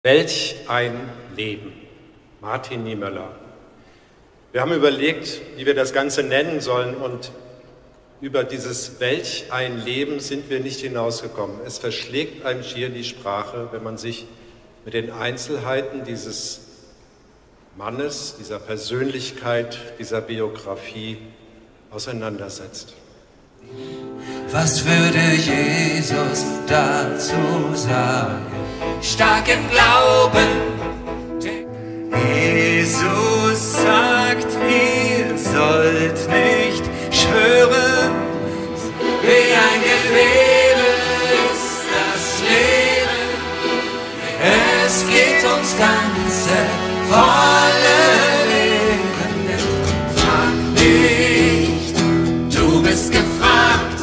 Welch ein Leben. Martin Niemöller. Wir haben überlegt, wie wir das Ganze nennen sollen, und über dieses Welch ein Leben sind wir nicht hinausgekommen. Es verschlägt einem schier die Sprache, wenn man sich mit den Einzelheiten dieses Mannes, dieser Persönlichkeit, dieser Biografie auseinandersetzt. Was würde Jesus dazu sagen? Stark im Glauben. Jesus sagt, ihr sollt nicht schwören. Wie ein Gewebe ist das Leben. Es geht ums ganze volle Leben. Frag nicht, du bist gefragt.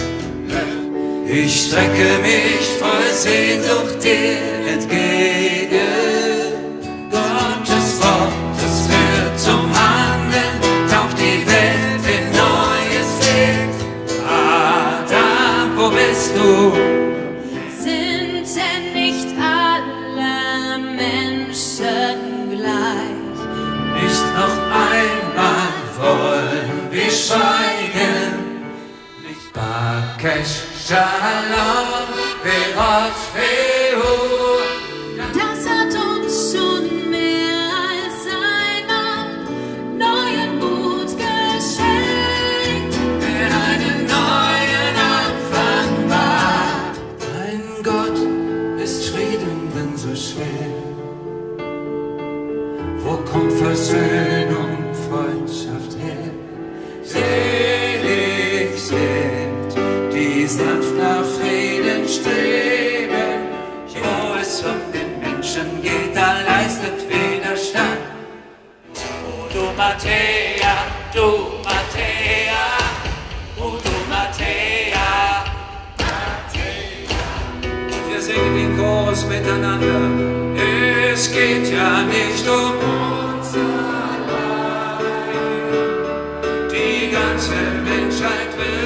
Ich strecke mich voll Sehnsucht dir entgegen. Gottes Wort, das führt zum Handeln, taucht die Welt in neues Licht. Adam, wo bist du? Sind denn nicht alle Menschen gleich? Nicht noch einmal wollen wir schweigen. Nicht Bakesh Shalom, Verot Vehu. Das hat uns schon mehr als einmal neuen Mut geschenkt. Wenn einen neuen Anfang war. Mein Gott, ist Frieden denn so schwer? Wo kommt Versöhnung, Freundschaft her? Selig sind, die sanft nach Frieden streben. Wo es um den Menschen geht, da leistet Widerstand. O du Mattea, du Mattea, o du Mattea, Mattea. Und wir singen den Chorus miteinander. Es geht ja nicht um uns allein. Die ganze Menschheit will